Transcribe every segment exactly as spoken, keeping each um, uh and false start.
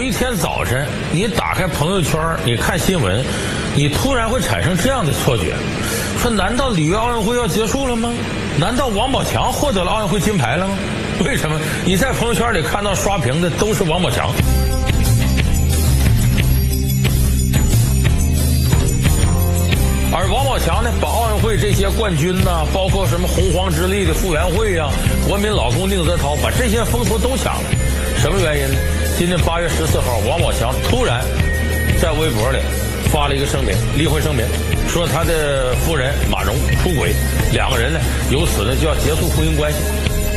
一天早晨，你打开朋友圈，你看新闻，你突然会产生这样的错觉，说难道里约奥运会要结束了吗？难道王宝强获得了奥运会金牌了吗？为什么？你在朋友圈里看到刷屏的都是王宝强。而王宝强呢，把奥运会这些冠军呐、啊，包括什么洪荒之力的傅园慧呀、国民老公宁泽涛，把这些风头都抢了。什么原因呢？今年八月十四号，王宝强突然在微博里发了一个声明，离婚声明，说他的夫人马蓉出轨，两个人呢由此呢就要结束婚姻关系。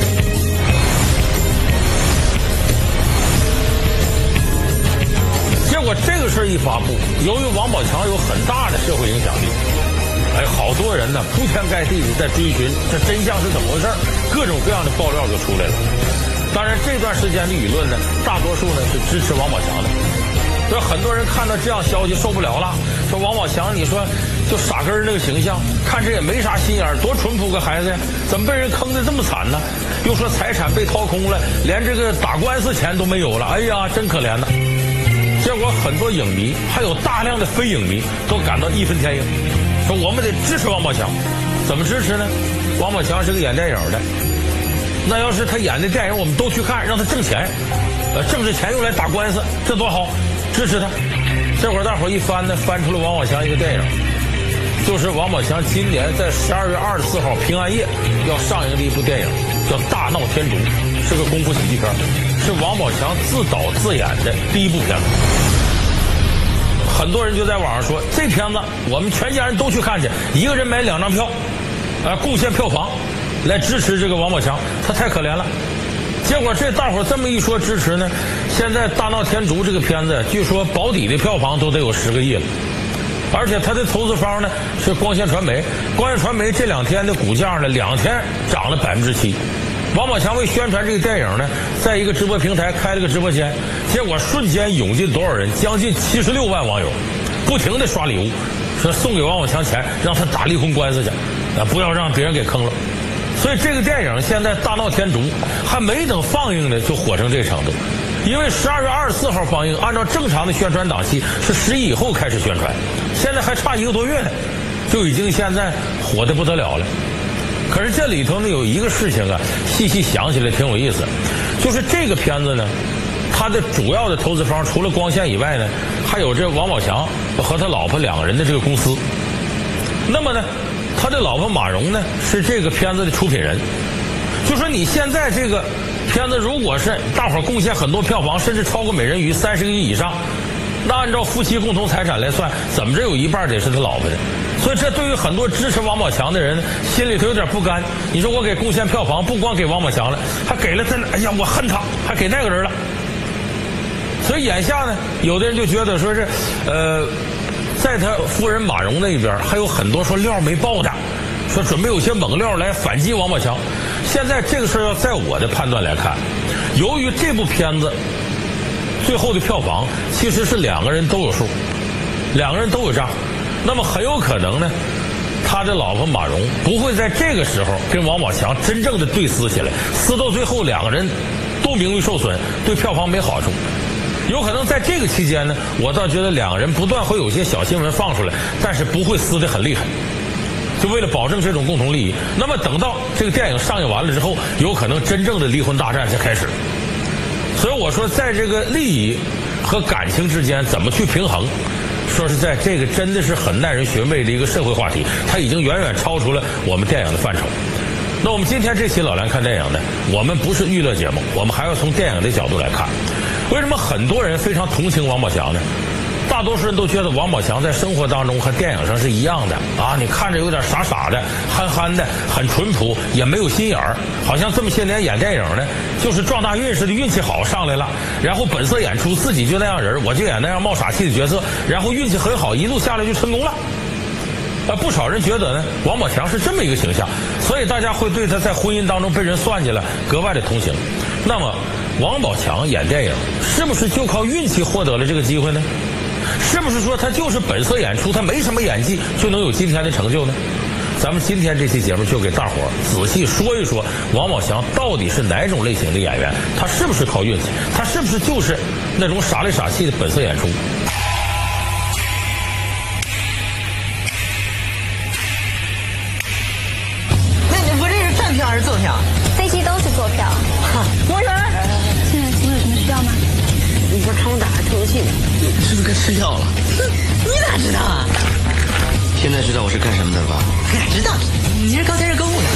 结果这个事儿一发布，由于王宝强有很大的社会影响力，哎，好多人呢铺天盖地的在追寻这真相是怎么回事，各种各样的爆料就出来了。当然，这段时间的舆论呢，大多数呢是支持王宝强的。所以很多人看到这样消息受不了了，说王宝强，你说就傻根儿那个形象，看着也没啥心眼儿，多淳朴个孩子呀，怎么被人坑得这么惨呢？又说财产被掏空了，连这个打官司钱都没有了，哎呀，真可怜呐。结果很多影迷，还有大量的非影迷都感到义愤填膺，说我们得支持王宝强。怎么支持呢？王宝强是个演电影的，那要是他演的电影我们都去看，让他挣钱，呃，挣这钱用来打官司，这多好，支持他。这会儿大伙一翻呢，翻出了王宝强一个电影，就是王宝强今年在十二月二十四号平安夜要上映的一部电影，叫《大闹天竺》，是个功夫喜剧片，是王宝强自导自演的第一部片子。很多人就在网上说，这片子我们全家人都去看去，一个人买两张票，啊、呃，贡献票房来支持这个王宝强，他太可怜了。结果这大伙这么一说支持呢，现在《大闹天竺》这个片子，据说保底的票房都得有十个亿了，而且他的投资方呢是光线传媒，光线传媒这两天的股价呢，两天涨了百分之七。王宝强为宣传这个电影呢，在一个直播平台开了个直播间，结果瞬间涌进多少人？将近七十六万网友，不停的刷礼物，说送给王宝强钱，让他打离婚官司去，啊，不要让别人给坑了。所以这个电影现在大闹天竺还没等放映呢，就火成这程度。因为十二月二十四号放映，按照正常的宣传档期是十一以后开始宣传，现在还差一个多月呢，就已经现在火得不得了了。可是这里头呢有一个事情啊，细细想起来挺有意思，就是这个片子呢，它的主要的投资方除了光线以外呢，还有这王宝强和他老婆两个人的这个公司。那么呢，他的老婆马蓉呢是这个片子的出品人。就说你现在这个片子如果是大伙贡献很多票房，甚至超过美人鱼三十个亿以上，那按照夫妻共同财产来算，怎么着有一半得是他老婆的。所以这对于很多支持王宝强的人心里头有点不甘。你说我给贡献票房，不光给王宝强了，还给了他，哎呀我恨他，还给那个人了。所以眼下呢，有的人就觉得说是呃在他夫人马蓉那边还有很多说料没爆的，说准备有些猛料来反击王宝强。现在这个事儿要在我的判断来看，由于这部片子最后的票房其实是两个人都有数，两个人都有账，那么很有可能呢，他的老婆马蓉不会在这个时候跟王宝强真正的对撕起来，撕到最后两个人都名誉受损，对票房没好处。有可能在这个期间呢，我倒觉得两个人不断会有些小新闻放出来，但是不会撕得很厉害，就为了保证这种共同利益。那么等到这个电影上映完了之后，有可能真正的离婚大战才开始。所以我说，在这个利益和感情之间怎么去平衡，说实在，这个真的是很耐人寻味的一个社会话题，它已经远远超出了我们电影的范畴。那我们今天这期老梁看电影呢，我们不是娱乐节目，我们还要从电影的角度来看。为什么很多人非常同情王宝强呢？大多数人都觉得王宝强在生活当中和电影上是一样的啊，你看着有点傻傻的、憨憨的，很淳朴，也没有心眼儿，好像这么些年演电影呢，就是撞大运似的，运气好上来了，然后本色演出，自己就那样人，我就演那样冒傻气的角色，然后运气很好，一路下来就成功了。呃，不少人觉得呢，王宝强是这么一个形象，所以大家会对他在婚姻当中被人算计了格外的同情。那么，王宝强演电影是不是就靠运气获得了这个机会呢？是不是说他就是本色演出，他没什么演技就能有今天的成就呢？ 咱们今天这期节目就给大伙儿仔细说一说王宝强到底是哪种类型的演员，他是不是靠运气，他是不是就是那种傻里傻气的本色演出。 那你我这是站票还是坐票？ 飞机都是坐票。 我人， 现在请问有什么需要吗？ 你说看我打还透气呢， 你是不是该吃药了？ 你咋知道啊？ 现在知道我是干什么的了吧？ 俺知道，你是刚才是购物的。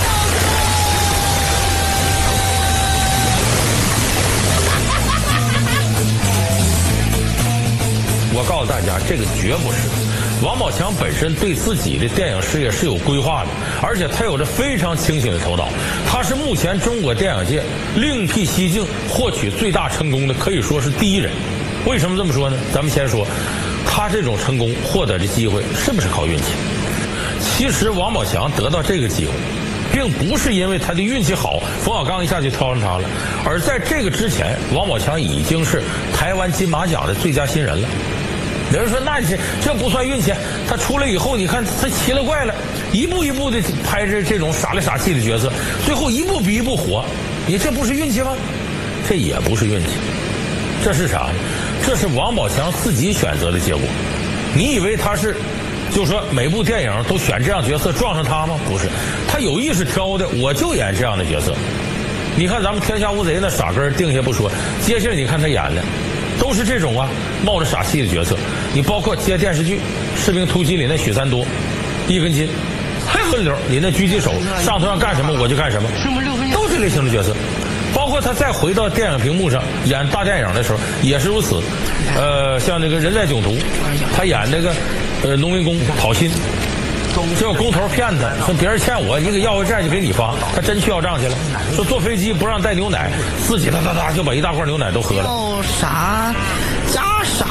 我告诉大家，这个绝不是。王宝强本身对自己的电影事业是有规划的，而且他有着非常清醒的头脑。他是目前中国电影界另辟蹊径获取最大成功的，可以说是第一人。为什么这么说呢？咱们先说，他这种成功获得的机会是不是靠运气？其实王宝强得到这个机会，并不是因为他的运气好，冯小刚一下就挑上他了，而在这个之前，王宝强已经是台湾金马奖的最佳新人了。有人说那这这不算运气，他出来以后你看他奇了怪了，一步一步的拍着这种傻里傻气的角色，最后一步比一步火，你这不是运气吗？这也不是运气，这是啥呢？这是王宝强自己选择的结果。你以为他是就说每部电影都选这样角色撞上他吗？不是，他有意识挑的，我就演这样的角色。你看咱们天下无贼那傻根定下不说，接下来你看他演的都是这种啊冒着傻气的角色。你包括接电视剧《士兵突击》里那许三多，一根筋，分流里那狙击手，上头让干什么我就干什么，都是类型的角色。包括他再回到电影屏幕上演大电影的时候也是如此。呃，像那个人在囧途，他演那个呃农民工讨薪，结果工头骗他，说别人欠我一个要回债就给你发，他真去要账去了。说坐飞机不让带牛奶，自己哒哒哒就把一大罐牛奶都喝了。 哦，傻加傻，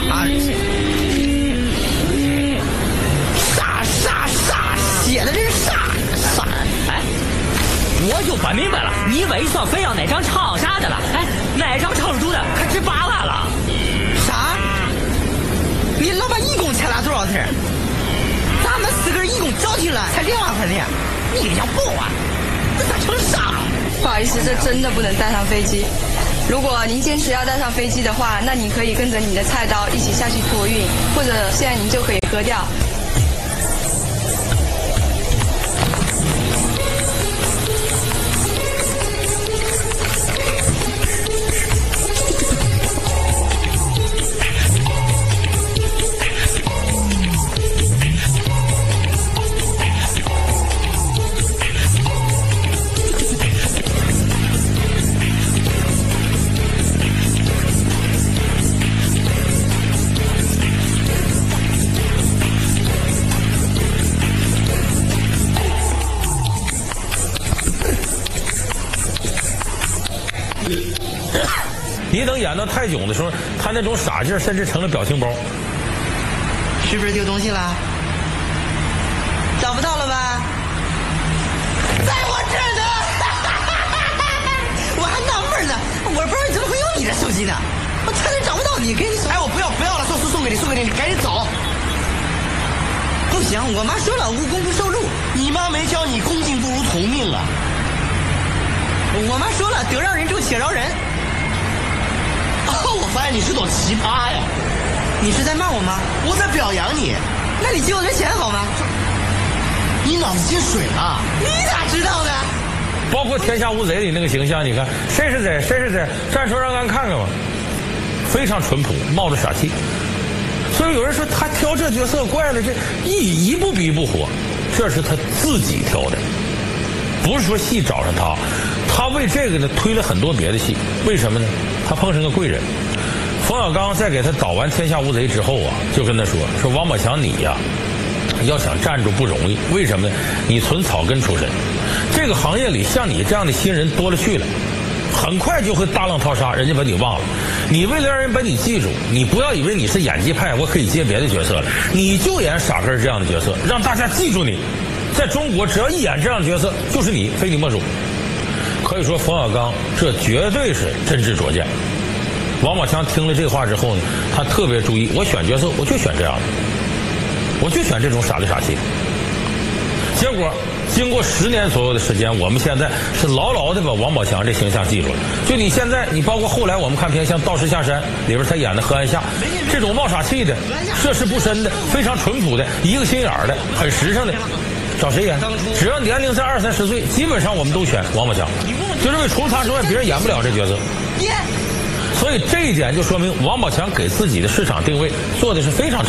傻傻傻，写的这是傻傻。 哎，我就不明白了，你为啥非要那张长沙的了？哎，那张成都的可值八万了。 啥？你老板一共才拿多少钱？咱们四个人一共交齐了才两万块钱，你给讲不啊？这咋成傻？ 不好意思，这真的不能带上飞机。如果您坚持要带上飞机的话，那你可以跟着你的菜刀一起下去托运，或者现在您就可以喝掉。 你等演到泰囧的时候，他那种傻劲儿甚至成了表情包。 是不是丢东西了？找不到了吧？在我这儿呢！我还纳闷呢，我不知道你怎么会有你的手机呢？我差点找不到你，给你送。哎，我不要不要了，送送送给你，送给你，你赶紧走。不行，我妈说了，无功不受禄。 你妈没教你恭敬不如从命啊！ 我妈说了，得饶人处且饶人。 哦，我发现你是朵奇葩呀！ 你是在骂我吗？ 我在表扬你。 那你借我点钱好吗？ 你脑子进水了？ 你咋知道的？ 包括《天下无贼》里那个形象，你看谁是谁，谁是谁，站出来让咱看看吧，非常淳朴，冒着傻气。所以有人说他挑这角色怪了，这一一步比一步火，这是他自己挑的，不是说戏找上他。他为这个呢推了很多别的戏，为什么呢？他碰上个贵人。冯小刚在给他导完《天下无贼》之后啊，就跟他说说王宝强你呀、啊，要想站住不容易，为什么呢？你纯草根出身，这个行业里像你这样的新人多了去了，很快就会大浪淘沙，人家把你忘了。你为了让人把你记住，你不要以为你是演技派，我可以接别的角色了，你就演傻根这样的角色，让大家记住你。在中国，只要一演这样的角色，就是你，非你莫属。可以说，冯小刚这绝对是真知灼见。王宝强听了这话之后呢，他特别注意，我选角色我就选这样的，我就选这种傻里傻气。结果经过十年左右的时间，我们现在是牢牢的把王宝强这形象记住了。就你现在，你包括后来我们看片像《道士下山》里边他演的何安夏，这种冒傻气的、涉世不深的、非常淳朴的、一个心眼儿的、很实诚的，找谁演？只要年龄在二三十岁，基本上我们都选王宝强，就认为除了他之外，别人演不了这角色。所以这一点就说明王宝强给自己的市场定位做的是非常成